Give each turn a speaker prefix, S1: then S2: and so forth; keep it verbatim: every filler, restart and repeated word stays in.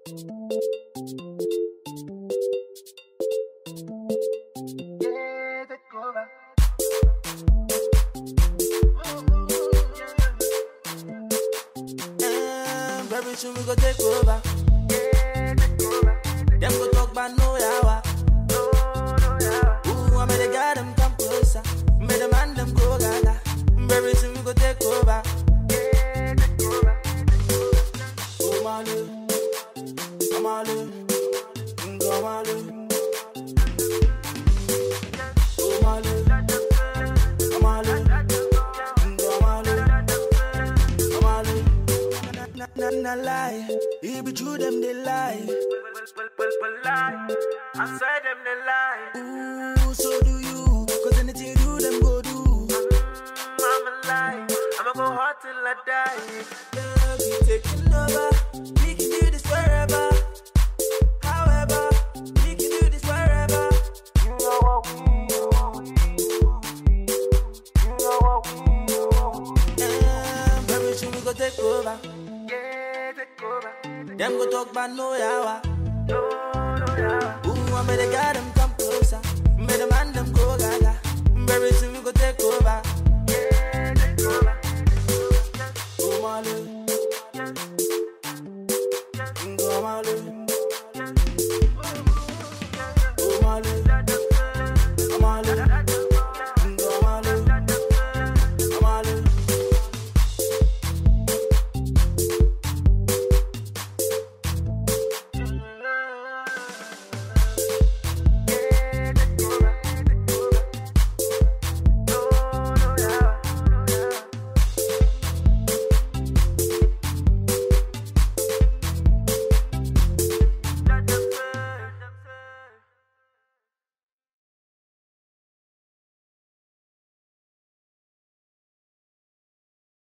S1: Yeah, take over.
S2: And very soon we go take over.
S1: Yeah, take over.
S2: Them go talk about no yawa.
S1: No, no, yeah.
S2: Ooh, I made the guy them come closer. Made the man them go gaga. Very soon we go take over.
S1: Yeah, take over.
S2: Oh Malu, oh Malu, oh Malu. Oh Malu, oh Malu, oh Malu, oh Malu. Na na na lie, it be true them they lie.
S1: Well, well, well, well, lie. I said them they lie.
S2: Ooh, so do you? Cause anything you do, them go do.
S1: I'm a lie. I'ma go hard till I die.
S2: Love you taking over. We can do this forever. However, we can do this forever.
S1: You know what we do. You know what we do.
S2: And very soon we go take over.
S1: Yeah, take over.
S2: Them go talk about no yawa.
S1: No, no, yeah.
S2: Ooh, I made the guy them come closer. Made the man them go gaga. Very soon we go take over.